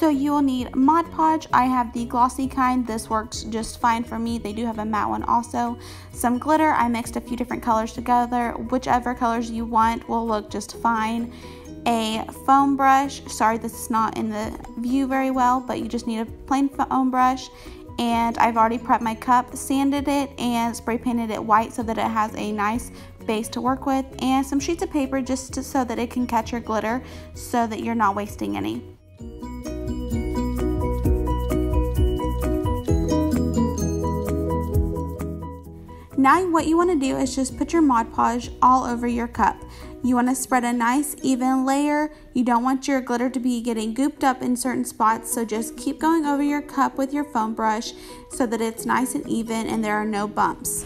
So you will need Mod Podge. I have the glossy kind. This works just fine for me. They do have a matte one also. Some glitter. I mixed a few different colors together. Whichever colors you want will look just fine. A foam brush. Sorry, this is not in the view very well, but you just need a plain foam brush. And I've already prepped my cup, sanded it, and spray painted it white so that it has a nice base to work with, and some sheets of paper just so that it can catch your glitter so that you're not wasting any. Now what you want to do is just put your Mod Podge all over your cup. You want to spread a nice even layer. You don't want your glitter to be getting gooped up in certain spots, so just keep going over your cup with your foam brush so that it's nice and even and there are no bumps.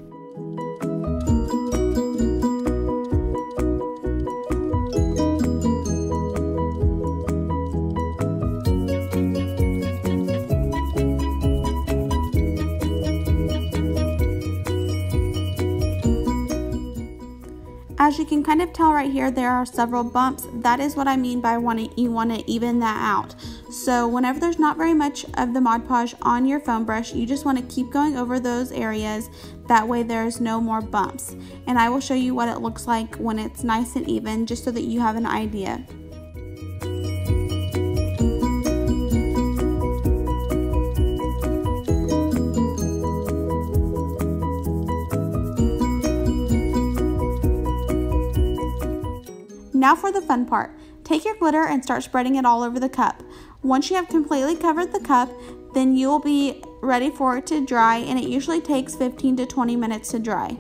As you can kind of tell right here, there are several bumps. That is what I mean by you want to even that out. So whenever there's not very much of the Mod Podge on your foam brush, you just want to keep going over those areas. That way there's no more bumps. And I will show you what it looks like when it's nice and even, just so that you have an idea. Now for the fun part. Take your glitter and start spreading it all over the cup. Once you have completely covered the cup, then you will be ready for it to dry, and it usually takes 15 to 20 minutes to dry.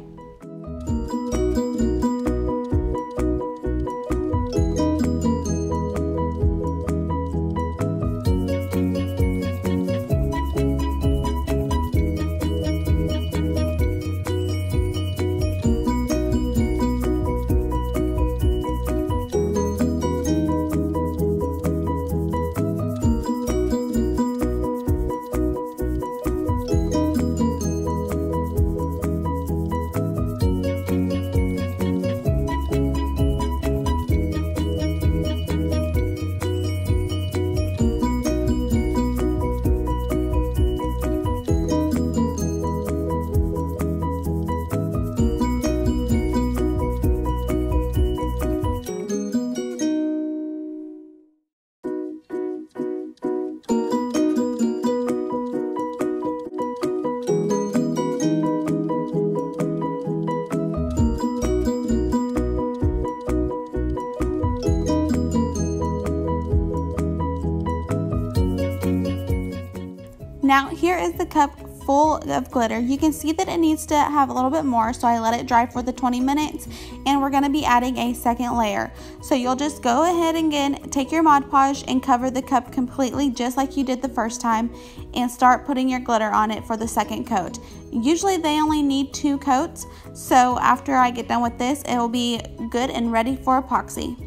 Now here is the cup full of glitter. You can see that it needs to have a little bit more, so I let it dry for the 20 minutes, and we're going to be adding a second layer. So you'll just go ahead and again take your Mod Podge and cover the cup completely just like you did the first time, and start putting your glitter on it for the second coat. Usually they only need 2 coats, so after I get done with this, it will be good and ready for epoxy.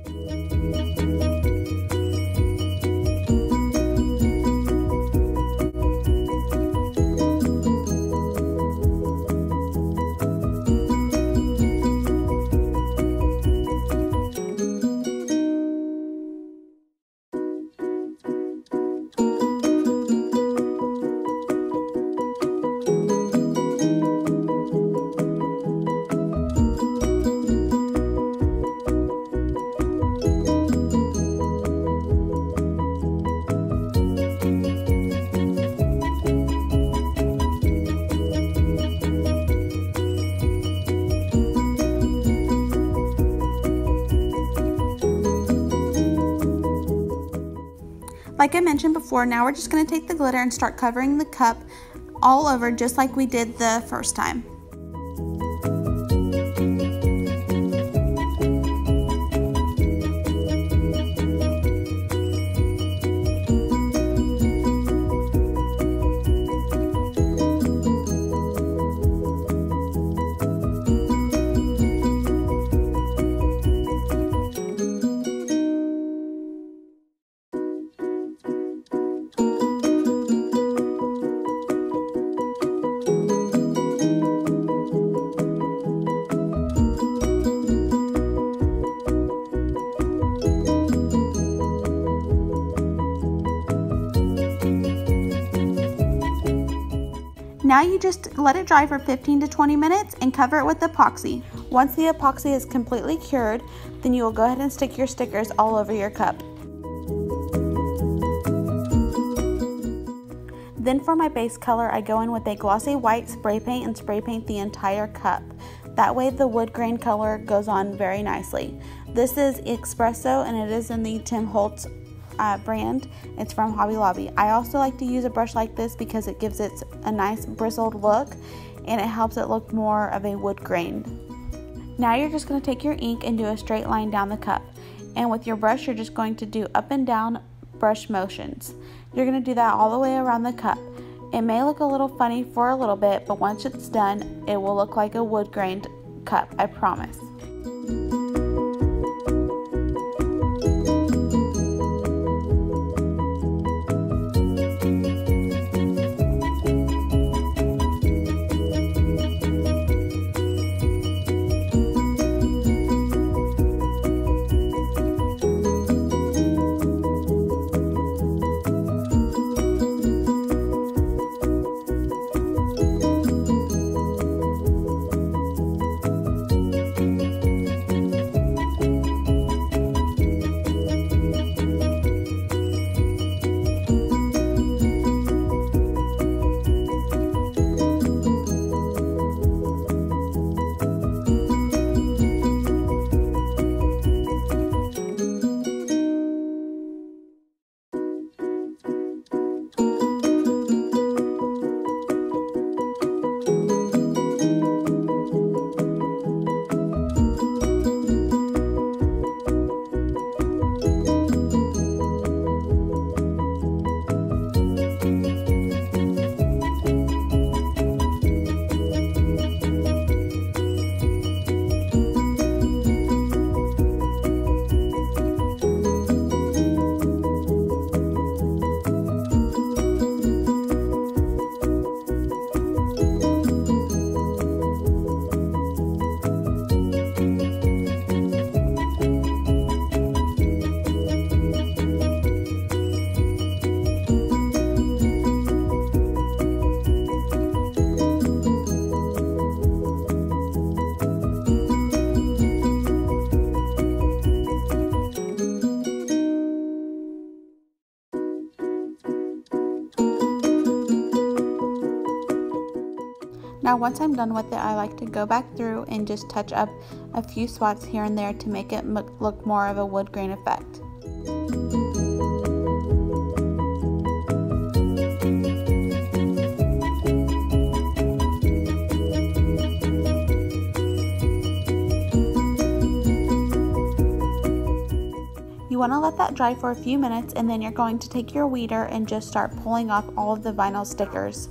Like I mentioned before, now we're just going to take the glitter and start covering the cup all over just like we did the first time. Now you just let it dry for 15 to 20 minutes and cover it with epoxy. Once the epoxy is completely cured, then you will go ahead and stick your stickers all over your cup. Then for my base color, I go in with a glossy white spray paint and spray paint the entire cup. That way the wood grain color goes on very nicely. This is Espresso and it is in the Tim Holtz brand. It's from Hobby Lobby. I also like to use a brush like this because it gives it a nice bristled look and it helps it look more of a wood grain. Now you're just going to take your ink and do a straight line down the cup. And with your brush, you're just going to do up and down brush motions. You're going to do that all the way around the cup. It may look a little funny for a little bit, but once it's done, it will look like a wood grained cup, I promise. Now once I'm done with it, I like to go back through and just touch up a few spots here and there to make it look more of a wood grain effect. You want to let that dry for a few minutes and then you're going to take your weeder and just start pulling off all of the vinyl stickers.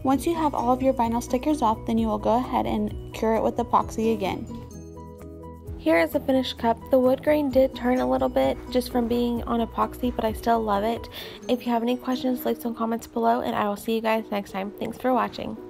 Once you have all of your vinyl stickers off, then you will go ahead and cure it with epoxy again. Here is the finished cup. The wood grain did turn a little bit just from being on epoxy, but I still love it. If you have any questions, leave some comments below, and I will see you guys next time. Thanks for watching.